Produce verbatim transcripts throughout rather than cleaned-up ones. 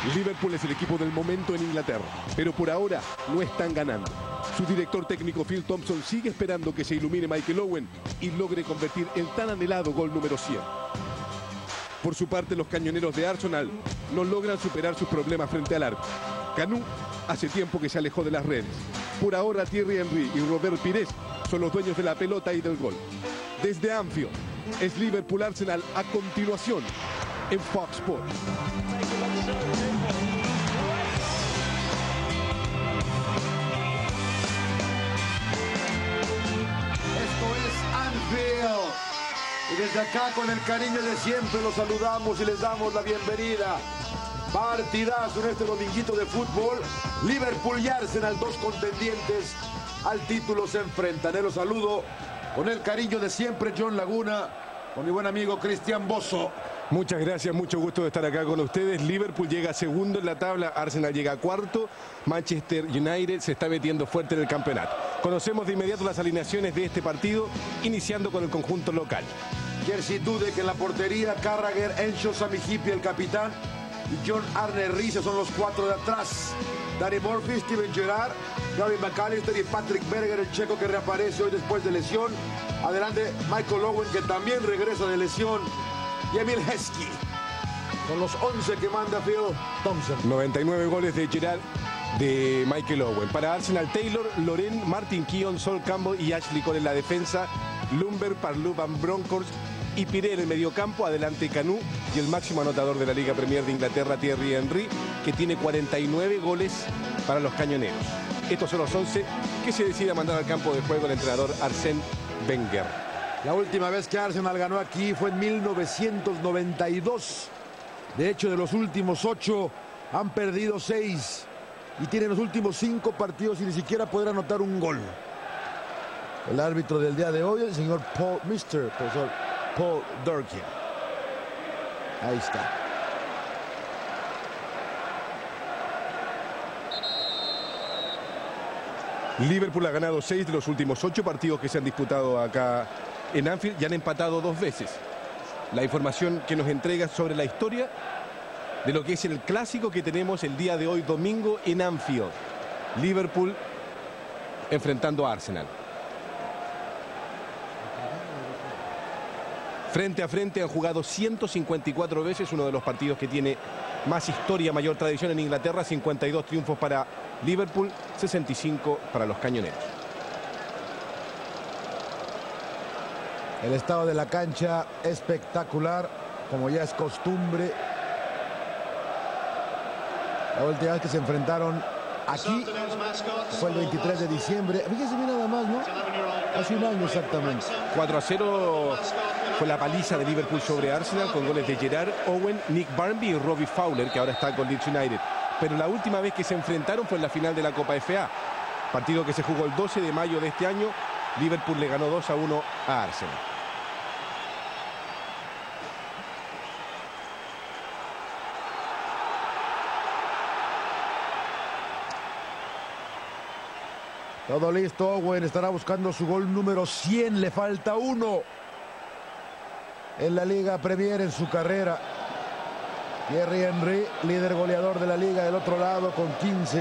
Liverpool es el equipo del momento en Inglaterra, pero por ahora no están ganando. Su director técnico Phil Thompson sigue esperando que se ilumine Michael Owen y logre convertir el tan anhelado gol número cien. Por su parte, los cañoneros de Arsenal no logran superar sus problemas frente al arco. Canú hace tiempo que se alejó de las redes. Por ahora, Thierry Henry y Robert Pires son los dueños de la pelota y del gol. Desde Anfield, es Liverpool-Arsenal a continuación en Fox Sports. Esto es Anfield. Y desde acá, con el cariño de siempre, los saludamos y les damos la bienvenida. Partidazo en este dominguito de fútbol. Liverpool y Arsenal, dos contendientes al título, se enfrentan. Eh, los saludo con el cariño de siempre, John Laguna, con mi buen amigo Cristian Bozo. Muchas gracias, mucho gusto de estar acá con ustedes. Liverpool llega segundo en la tabla, Arsenal llega cuarto, Manchester United se está metiendo fuerte en el campeonato. Conocemos de inmediato las alineaciones de este partido, iniciando con el conjunto local. Jerzy Dudek en la portería, Carragher, Enzo Samijipi, el capitán, y John Arne Riise son los cuatro de atrás. Danny Murphy, Steven Gerrard, Gary McAllister y Patrick Berger, el checo que reaparece hoy después de lesión. Adelante Michael Owen, que también regresa de lesión. Y Emil Heskey. Son los once que manda Phil Thompson. noventa y nueve goles de Gerrard, de Michael Owen. Para Arsenal, Taylor, Loren, Martin Keown, Sol Campbell y Ashley Cole en la defensa. Lumber, Parlour, Van Bronckhorst y Piré en el mediocampo. Adelante Canú y el máximo anotador de la Liga Premier de Inglaterra, Thierry Henry, que tiene cuarenta y nueve goles para los cañoneros. Estos son los once que se decide mandar al campo de juego el entrenador Arsène Wenger. La última vez que Arsenal ganó aquí fue en mil novecientos noventa y dos. De hecho, de los últimos ocho han perdido seis. Y tienen los últimos cinco partidos y ni siquiera poder anotar un gol. El árbitro del día de hoy, el señor Paul, mister profesor Paul Durkin. Ahí está. Liverpool ha ganado seis de los últimos ocho partidos que se han disputado acá en Anfield y han empatado dos veces. La información que nos entrega sobre la historia de lo que es el clásico que tenemos el día de hoy, domingo, en Anfield. Liverpool enfrentando a Arsenal. Frente a frente han jugado ciento cincuenta y cuatro veces, uno de los partidos que tiene más historia, mayor tradición en Inglaterra. cincuenta y dos triunfos para Liverpool, sesenta y cinco para los cañoneros. El estado de la cancha espectacular, como ya es costumbre. La última vez que se enfrentaron aquí fue el veintitrés de diciembre. Fíjense bien nada más, ¿no? Hace un año exactamente. cuatro a cero fue la paliza de Liverpool sobre Arsenal, con goles de Gerrard, Owen, Nick Barmby y Robbie Fowler, que ahora está con Leeds United. Pero la última vez que se enfrentaron fue en la final de la Copa F A. Partido que se jugó el doce de mayo de este año. Liverpool le ganó dos a uno a Arsenal. Todo listo, Owen estará buscando su gol número cien, le falta uno en la Liga Premier en su carrera. Thierry Henry, líder goleador de la Liga del otro lado con quince.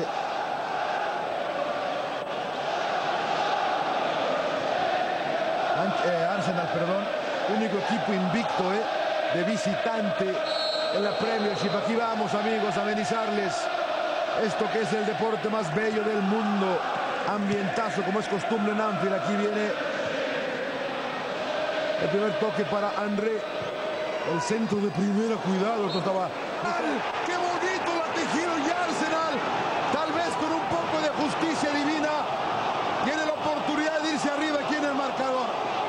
Eh, Arsenal, perdón, único equipo invicto eh, de visitante en la Premiership. Aquí vamos, amigos, a amenizarles esto que es el deporte más bello del mundo. Ambientazo, como es costumbre en Anfield. Aquí viene el primer toque para André. El centro de primera, cuidado, esto estaba... ¡Qué bonito la tejido y Arsenal! Tal vez con un poco de justicia divina tiene la oportunidad de irse arriba aquí en el marcador.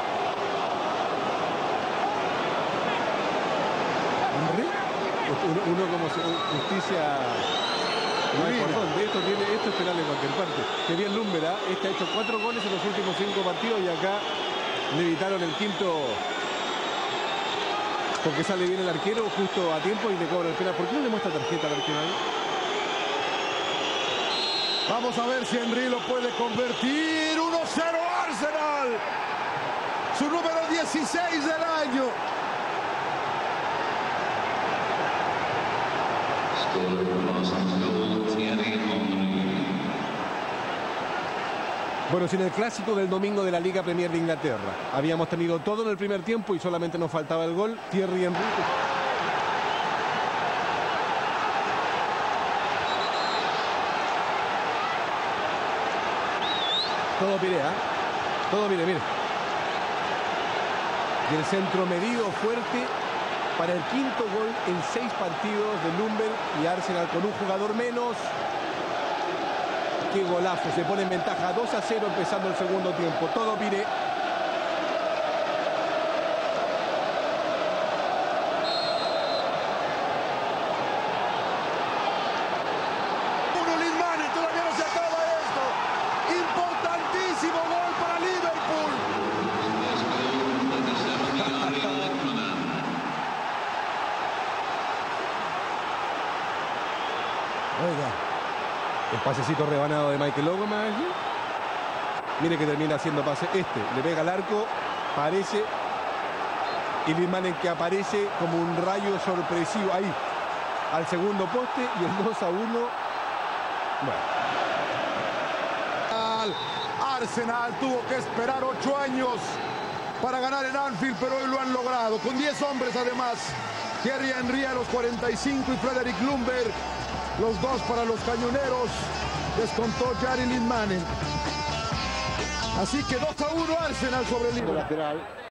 ¿Henry? Uno, uno como justicia... No hay por dónde. Esto, tiene, esto es penal en cualquier parte. Que bien Lumber, ¿eh? Este ha hecho cuatro goles en los últimos cinco partidos y acá le evitaron el quinto porque sale bien el arquero justo a tiempo y le cobra el penal. ¿Por qué no le muestra tarjeta al arquero ahí? Vamos a ver si Henry lo puede convertir. uno cero Arsenal. Su número dieciséis del año. Bueno, sin el clásico del domingo de la Liga Premier de Inglaterra. Habíamos tenido todo en el primer tiempo y solamente nos faltaba el gol. Thierry Henry. Todo pide, ¿eh? Todo pide, mire. Y el centro medido fuerte para el quinto gol en seis partidos de Ljungberg y Arsenal con un jugador menos. Qué golazo, se pone en ventaja dos a cero empezando el segundo tiempo. Todo pide. Uno Lismane, todavía no se acaba esto. Importantísimo gol para Liverpool. Oiga. El pasecito rebanado de Michael Owen. Mire que termina haciendo pase. Este le pega al arco. Parece. Y Lismanen que aparece como un rayo sorpresivo. Ahí. Al segundo poste. Y el dos a uno. Bueno. Arsenal tuvo que esperar ocho años para ganar en Anfield, pero hoy lo han logrado. Con diez hombres además. Thierry Henry a los cuarenta y cinco y Frederick Ljungberg. Los dos para los cañoneros. Descontó Jari Lismanen. Así que dos a uno Arsenal sobre el Liverpool.